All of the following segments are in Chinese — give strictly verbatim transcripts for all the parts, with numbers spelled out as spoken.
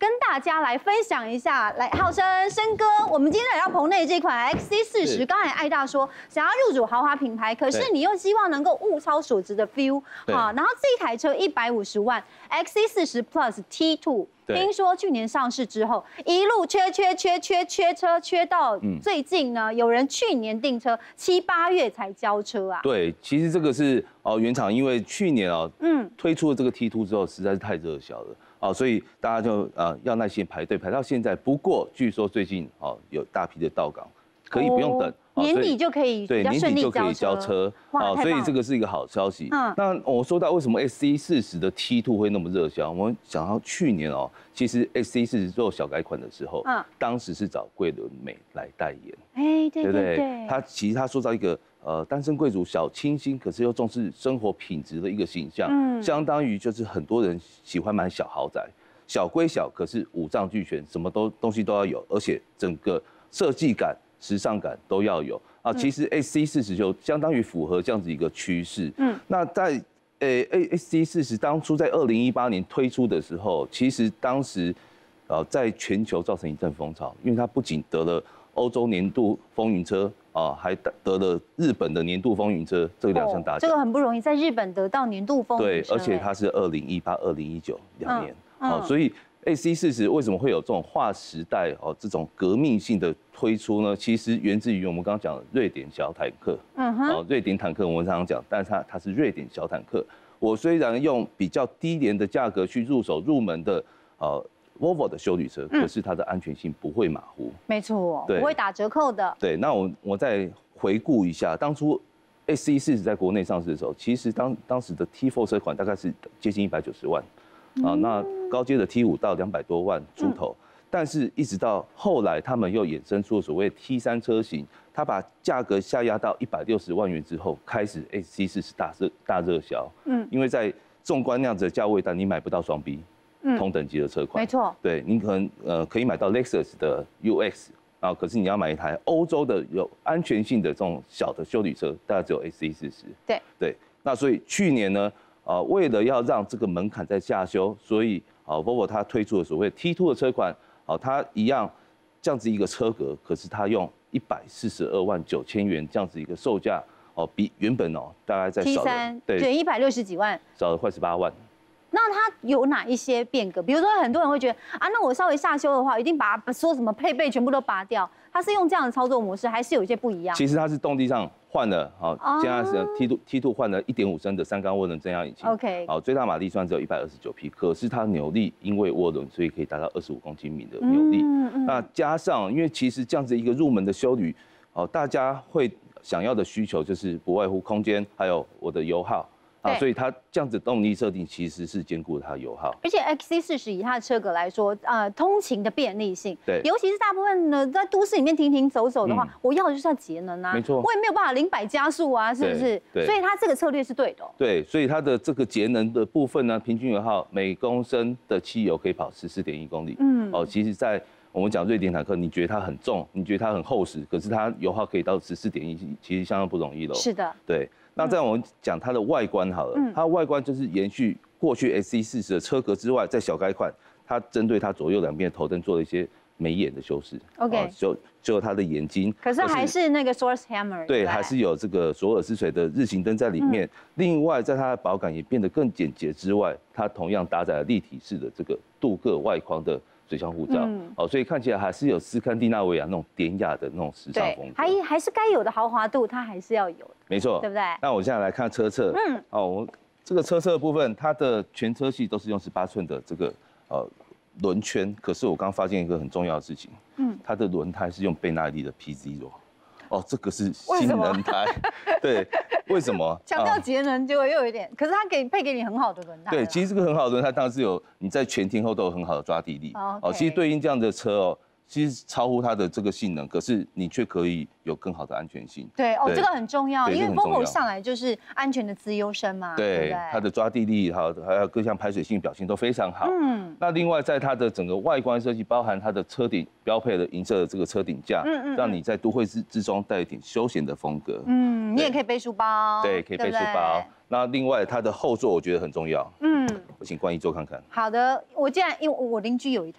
跟大家来分享一下。来，浩生生哥，我们今天来到棚内这款 X C 四十，刚才艾大说想要入主豪华品牌，可是你又希望能够物超所值的 feel 啊，然后这一台车一百五十万 X C 四十 Plus T 二。 听说去年上市之后，一路缺缺缺缺缺车，缺到最近呢，有人去年订车七八月才交车啊。 对，其实这个是哦，原厂因为去年哦，嗯，推出了这个 T 二之后，实在是太热销了。 哦，所以大家就呃要耐心排队排到现在。不过据说最近哦有大批的到港，可以不用等， 年底就可以对，年底就可以交车。哦，所以这个是一个好消息。嗯，那我说到为什么 X C 四十的 T 二会那么热销？我们想到去年哦，其实 X C 四十做小改款的时候，嗯，当时是找桂纶镁来代言。 哎，对对对， 他其实他塑造一个。 呃，单身贵族小清新，可是又重视生活品质的一个形象，嗯，相当于就是很多人喜欢买小豪宅，小归小，可是五脏俱全，什么都东西都要有，而且整个设计感、时尚感都要有啊。其实 X C 四十就相当于符合这样子一个趋势，嗯，那在呃 X C 四十当初在二零一八年推出的时候，其实当时呃在全球造成一阵风潮，因为它不仅得了欧洲年度风云车。 啊，还得了日本的年度风云车这两项大奖， 这个很不容易，在日本得到年度风云车。对，而且它是二零一八、二零一九两年，好，所以 X C 四十为什么会有这种划时代哦这种革命性的推出呢？其实源自于我们刚刚讲的瑞典小坦克，嗯哼，哦，瑞典坦克我们常常讲，但是它它是瑞典小坦克。我虽然用比较低廉的价格去入手入门的，呃。 Volvo 的休旅车，可是它的安全性不会马虎， 没错，不会打折扣的。对， 那我我再回顾一下，当初 X C 四十在国内上市的时候，其实当当时的 T 四车款大概是接近一百九十万，啊，那高阶的 T 五到两百多万出头，但是一直到后来他们又衍生出了所谓 T 三车型，它把价格下压到一百六十万元之后，开始 X C 四十大热大热销，嗯，因为在纵观那样子的价位带，你买不到双 B。 同等级的车款， 没错， 对你可能呃可以买到 Lexus 的 U X 啊，可是你要买一台欧洲的有安全性的这种小的休旅车，大概只有 X C 四十。 对对，那所以去年呢，啊、呃、为了要让这个门槛在下修，所以啊 Volvo 它推出了所谓 T 二的车款，啊它一样这样子一个车格，可是它用一百四十二万九千元这样子一个售价，哦比原本哦大概在 T 三对一百六十几万， 少了快十八万。 那它有哪一些变革？比如说，很多人会觉得啊，那我稍微下修的话，一定把说什么配备全部都拔掉。它是用这样的操作模式，还是有一些不一样？ 其实它是动力上换了，好，现在是 T 二 T 二换了一点五升的三缸涡轮增压引擎 ，OK， 好，最大马力虽然只有一百二十九匹，可是它扭力因为涡轮，所以可以达到二十五公斤米的扭力。嗯嗯、那加上，因为其实这样子一个入门的休旅，哦，大家会想要的需求就是不外乎空间，还有我的油耗。 啊，所以它这样子动力设定其实是兼顾它的油耗， 而且 X C 四十以它的车格来说，呃，通勤的便利性， 对， 尤其是大部分呢在都市里面停停走走的话，嗯、我要的就是要节能啊， 没错， 我也没有办法零百加速啊，是不是？ 对， 所以它这个策略是对的、哦。 对，所以它的这个节能的部分呢，平均油耗每公升的汽油可以跑十四点一公里，嗯，哦，其实在我们讲瑞典坦克，你觉得它很重，你觉得它很厚实，可是它油耗可以到十四点一，其实相当不容易喽。 是的， 对。 那在我们讲它的外观好了，它的外观就是延续过去 X C 四十的车格之外，在小改款，它针对它左右两边的头灯做了一些眉眼的修饰 ，OK， 就就它的眼睛， 可是还是那个 Source Hammer， 对， 还是有这个索尔斯水的日行灯在里面。另外，在它的保感也变得更简洁之外，它同样搭载了立体式的这个镀铬外框的。 水箱护罩，哦，所以看起来还是有斯堪的纳维亚那种典雅的那种时尚风格， 还还是该有的豪华度，它还是要有的， 没错， 对不对？ 那我现在来看车侧，嗯，哦，我这个车侧的部分，它的全车系都是用十八寸的这个呃轮圈，可是我刚发现一个很重要的事情，嗯，它的轮胎是用倍耐力的 P Zero， 哦，这个是新轮胎，对。 为什么强调节能，结果又有一点？可是它给配给你很好的轮胎。 对，其实这个很好的轮胎当然是有你在全天候都有很好的抓地力。哦，其实对应这样的车哦，其实超乎它的这个性能，可是你却可以有更好的安全性。 对哦，这个很重要，因为 Volvo 上来就是安全的资优生嘛。 对，它的抓地力还有还有各项排水性表现都非常好。嗯，那另外在它的整个外观设计，包含它的车顶标配的银色的这个车顶架，嗯嗯，让你在都会之之中带一点休闲的风格。嗯， 你也可以背书包。 对，可以背书包。那另外它的后座我觉得很重要。嗯，我请冠一坐看看。 好的，我既然因为我邻居有一台。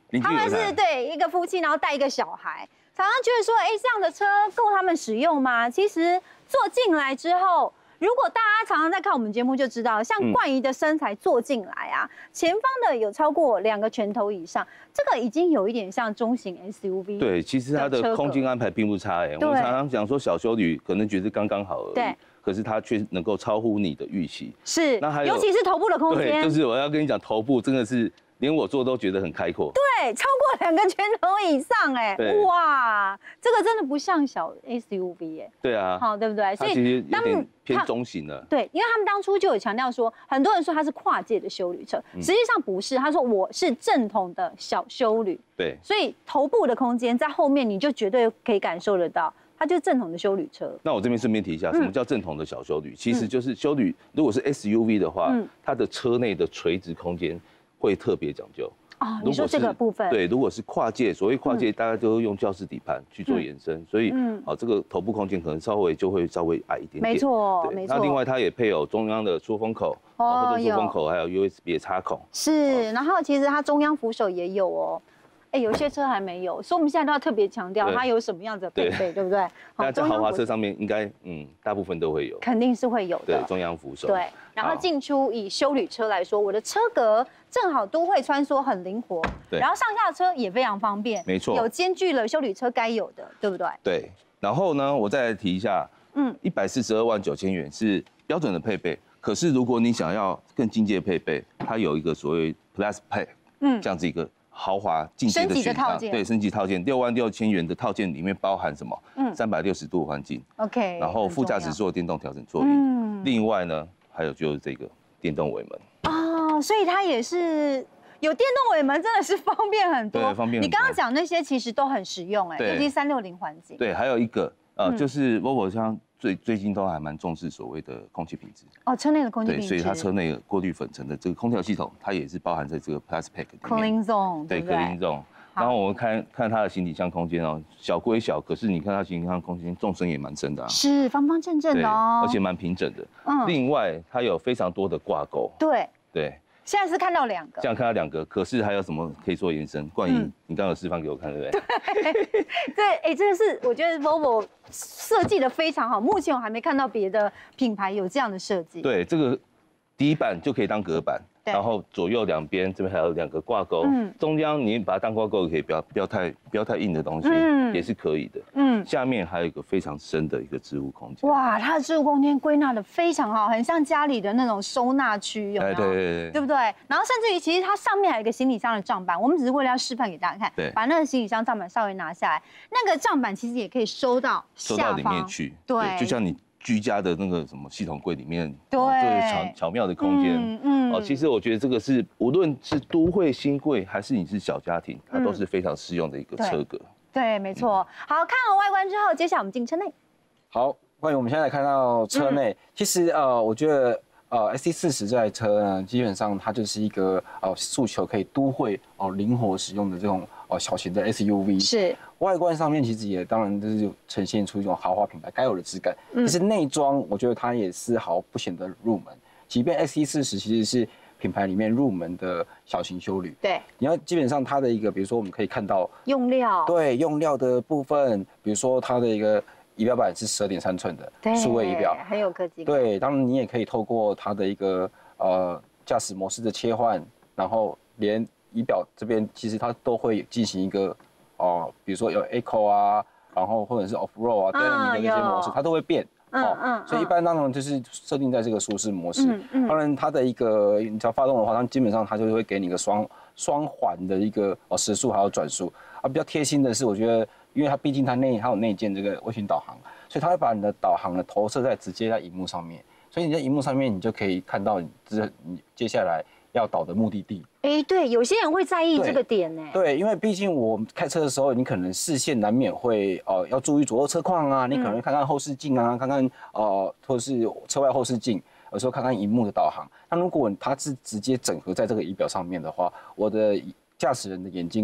他们是对一个夫妻，然后带一个小孩，常常觉得说，哎，这样的车够他们使用吗？其实坐进来之后。如果大家常常在看我们节目就知道，像冠仪的身材坐进来啊，嗯、前方的有超过两个拳头以上，这个已经有一点像中型 S U V。 对，其实它的空间安排并不差哎、欸。我们常常讲说小休旅可能觉得刚刚好而已，对，可是它却能够超乎你的预期。 是，那还有尤其是头部的空间， 对，就是我要跟你讲，头部真的是。连我坐都觉得很开阔， 对，超过两个拳头以上，哎，哇，这个真的不像小 S U V 哎， 对啊， 好，对不对？ 所以其实有点偏中型了。 对，因为他们当初就有强调说，很多人说它是跨界的休旅车，实际上不是，他说我是正统的小休旅， 对， 所以头部的空间在后面你就绝对可以感受得到。它就是正统的休旅车。 那我这边顺便提一下，什么叫正统的小休旅？其实就是休旅，如果是 S U V 的话，它的车内的垂直空间会特别讲究。 哦，你说这个部分对，如果是跨界，所谓跨界，大家都用教室底盘去做延伸，所以啊，这个头部空间可能稍微就会稍微矮一点点。 没错，没错。 那另外它也配有中央的出风口，或者出风口还有 U S B 的插孔。 是，然后其实它中央扶手也有哦。哎，有些车还没有，所以我们现在都要特别强调它有什么样的配备，对不对？ 那在豪华车上面应该嗯，大部分都会有， 肯定是会有的。 对，中央扶手。 对，然后进出以休旅车来说，我的车格正好都会穿梭很灵活，对，然后上下车也非常方便， 没错， 有兼具了休旅车该有的，对不对？ 对，然后呢，我再来提一下，嗯，一百四十二万九千元是标准的配备，可是如果你想要更进阶配备，它有一个所谓 Plus Pack， 嗯，这样子一个。豪华进阶的选项，对，升级套件，六万六千元的套件里面包含什么？嗯，三百六十度环境 ，OK， 然后副驾驶座电动调整座椅，嗯，另外呢，还有就是这个电动尾门。 哦，所以它也是有电动尾门，真的是方便很多， 对，方便。 你刚刚讲那些其实都很实用，哎，尤其三六零环境。 对，还有一个呃，就是 Volvo 像最最近都还蛮重视所谓的空气品质。 哦，车内的空气品质。 对，所以它车内过滤粉尘的这个空调系统，它也是包含在这个 Plus Pack 里面。 Cooling Zone， 对 ，Cooling Zone。然后我们看看它的行李箱空间哦，小归小，可是你看它行李箱空间纵深也蛮深的啊。 是方方正正的哦， 而且蛮平整的。嗯。另外，它有非常多的挂钩。 对。 对。 现在是看到两个， 这样看到两个，可是还有什么可以做延伸？冠仪，你刚刚有示范给我看，对不对？ 对，对，哎，这个是我觉得 Volvo 设计的非常好，目前我还没看到别的品牌有这样的设计。 对，这个底板就可以当隔板，然后左右两边这边还有两个挂钩，嗯，中央你把它当挂钩也可以，不要不要太不要太硬的东西，嗯，也是可以的，嗯，下面还有一个非常深的一个置物空间。 哇，它的置物空间归纳的非常好，很像家里的那种收纳区，有没有？ 对对对， 对不对？然后甚至于其实它上面还有一个行李箱的帐板，我们只是为了要示范给大家看，对，把那个行李箱帐板稍微拿下来，那个帐板其实也可以收到收到里面去，对，就像你。居家的那个什么系统柜里面， 对， 这个巧巧妙的空间，嗯嗯，哦，其实我觉得这个是无论是都会新贵还是你是小家庭，它都是非常适用的一个车格。 对，没错。好，看完外观之后，接下来我们进车内。 好，关于我们现在看到车内，其实呃，我觉得呃 ，S C 四十这台车呢，基本上它就是一个呃诉求可以都会哦灵活使用的这种哦小型的 S U V。 是。 外观上面其实也当然就是呈现出一种豪华品牌该有的质感，其实内装我觉得它也丝毫不显得入门，即便 X C 四十其实是品牌里面入门的小型休旅。 对， 你要基本上它的一个，比如说我们可以看到用料， 对用料的部分，比如说它的一个仪表板是十二点三寸的数位仪表， 很有科技感。 对，当然你也可以透过它的一个呃驾驶模式的切换，然后连仪表这边其实它都会进行一个。哦，比如说有 Eco 啊，然后或者是 Off Road 啊， Dynamic 的这些模式，它都会变。哦，嗯，所以一般当然就是设定在这个舒适模式。当然它的一个你只要发动的话，它基本上它就会给你一个双双环的一个哦时速还有转速。啊，比较贴心的是，我觉得因为它毕竟它内它有内建这个卫星导航，所以它会把你的导航的投射在直接在荧幕上面，所以你在荧幕上面你就可以看到你这你接下来要导的目的地。 哎，对，有些人会在意这个点呢。 对，因为毕竟我开车的时候，你可能视线难免会呃要注意左右车况啊，你可能会看看后视镜啊，看看呃或者是车外后视镜，有时候看看荧幕的导航。那如果它是直接整合在这个仪表上面的话，我的驾驶人的眼睛呢，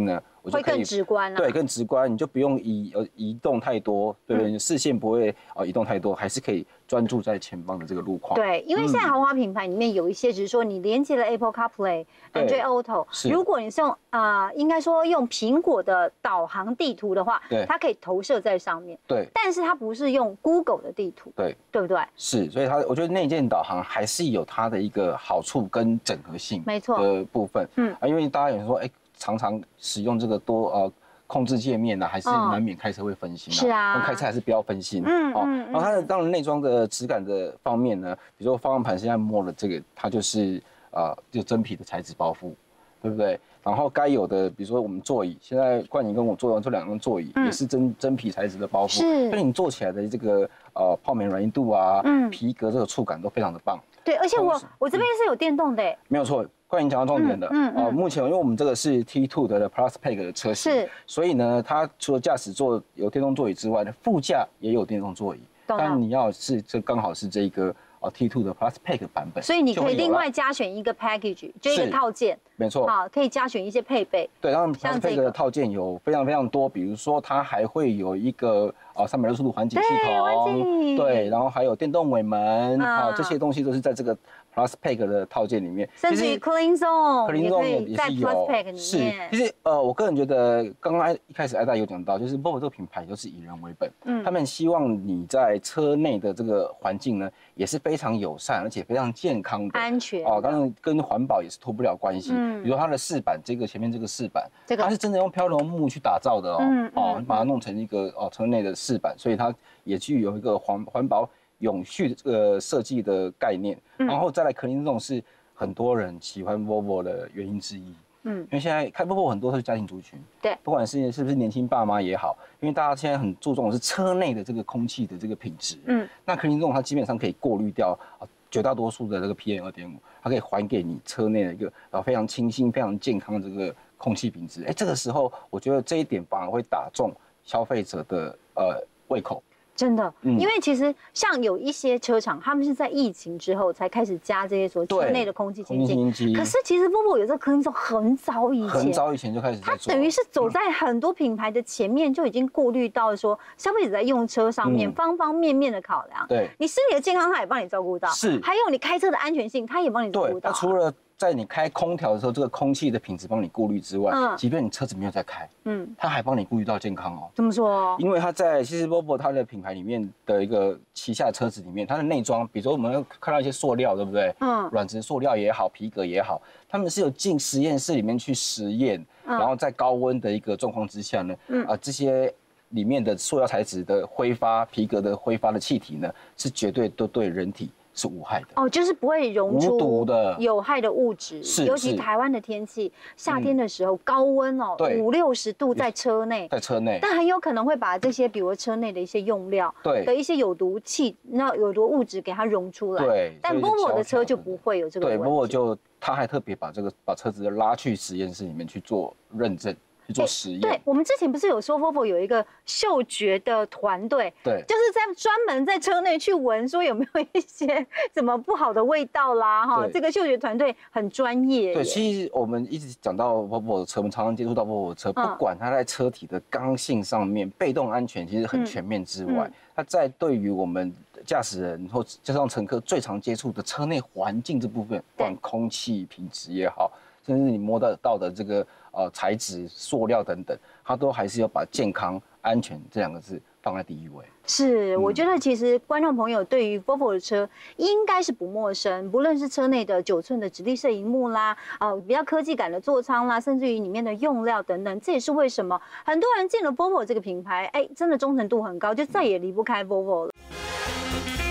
我就可以会更直观啊。 对，更直观，你就不用移呃移动太多，对不对？嗯、视线不会呃移动太多，还是可以专注在前方的这个路况。 对，因为现在豪华品牌里面有一些，只是说你连接了 Apple CarPlay、Android Auto， 如果你是用啊、呃，应该说用苹果的导航地图的话， 对， 它可以投射在上面。 对， 但是它不是用 Google 的地图。 对， 对不对？ 是，所以它我觉得内建导航还是有它的一个好处跟整合性， 没错的部分。 嗯啊，因为大家有人说，哎，常常使用这个多呃。控制界面呢、啊，还是难免开车会分心啊。 是啊， 开车还是不要分心。 嗯哦，然后它的当然内装的质感的方面呢，比如说方向盘现在摸的这个，它就是呃就真皮的材质包覆，对不对？然后该有的，比如说我们座椅，现在冠颖跟我坐的这两张座椅、嗯、也是真真皮材质的包覆， 是， 所以你坐起来的这个呃泡棉软硬度啊，嗯，皮革这个触感都非常的棒。 对，而且我我这边是有电动的， 没有错。冠颖讲到重点的，嗯嗯、呃，目前因为我们这个是 T 二 的 Plus Pack 的车型， 是， 所以呢，它除了驾驶座有电动座椅之外呢，副驾也有电动座椅，但你要是这刚好是这个呃 T 二 的 Plus Pack 版本， 所以你可以另外加选一个 package， 就一个套件， 没错， 好，可以加选一些配备。 对，然后 Plus Pack 的套件有非常非常多，比如说它还会有一个呃三百六十度环景系统，对，然后还有电动尾门，啊、呃，这些东西都是在这个 Plus Pack 的套件里面， 甚至于 Clean Zone 也可以在 Plus Pack 里面。 是，其实呃，我个人觉得，刚刚一开始艾大有讲到，就是 Volvo 这个品牌就是以人为本，嗯，他们希望你在车内的这个环境呢，也是非常友善，而且非常健康的、 安全哦，当然跟环保也是脱不了关系。嗯，比如说它的饰板，这个前面这个饰板，这个它是真的用飘柔木去打造的哦，嗯嗯、哦，把它弄成一个哦车内的饰板，所以它也具有一个环环保。永续的这个设计的概念，嗯、然后再来 Clean Zone 是很多人喜欢 Volvo 的原因之一。嗯，因为现在开 Volvo 很多都是家庭族群， 对， 不管是是不是年轻爸妈也好，因为大家现在很注重的是车内的这个空气的这个品质。嗯，那 Clean Zone 它基本上可以过滤掉啊绝大多数的这个 P M 二点五， 它可以还给你车内的一个啊非常清新、非常健康的这个空气品质。哎，这个时候我觉得这一点反而会打中消费者的呃胃口。 真的，嗯、因为其实像有一些车厂，他们是在疫情之后才开始加这些所谓车内的空气清净。可是其实 Volvo 有这个 Clean Zone很早以前， 很早以前就开始在做， 它等于是走在很多品牌的前面，就已经过滤到说消费者在用车上面、嗯、方方面面的考量。 对， 你身体的健康，它也帮你照顾到； 是， 还有你开车的安全性，它也帮你照顾到。 对，它除了在你开空调的时候，这个空气的品质帮你过滤之外，嗯，即便你车子没有在开，嗯，它还帮你顾虑到健康哦。 怎么说？ 因为它在其实 Volvo 它的品牌里面的一个旗下车子里面，它的内装，比如说我们看到一些塑料，对不对？嗯，软质塑料也好，皮革也好，他们是有进实验室里面去实验，嗯、然后在高温的一个状况之下呢，嗯、啊这些里面的塑料材质的挥发、皮革的挥发的气体呢，是绝对都对人体是无害的哦，就是不会溶出无毒的有害的物质。 是， 尤其台湾的天气，夏天的时候、嗯、高温哦，五六十度在车内， 在车内， 但很有可能会把这些，比如车内的一些用料， 对的一些有毒气、那有毒物质给它溶出来。 对， 但 Volvo 的车就不会有这个问题。 对 ，Volvo 就他还特别把这个把车子拉去实验室里面去做认证。去做实验。 对，我们之前不是有说 Volvo 有一个嗅觉的团队， 对， 就是在专门在车内去闻，说有没有一些什么不好的味道啦，哈，这个嗅觉团队很专业。 对，其实我们一直讲到 Volvo 的车，我们常常接触到 Volvo 的车，不管它在车体的刚性上面、被动安全其实很全面之外，它在对于我们驾驶人或加上乘客最常接触的车内环境这部分，不管空气品质也好，甚至你摸得到的这个呃材质、塑料等等，它都还是要把健康、安全这两个字放在第一位。 是，我觉得其实观众朋友对于 Volvo 的车应该是不陌生，不论是车内的九寸的直立式萤幕啦，啊，比较科技感的座舱啦，甚至于里面的用料等等，这也是为什么很多人进了 Volvo 这个品牌，哎，真的忠诚度很高，就再也离不开 Volvo 了。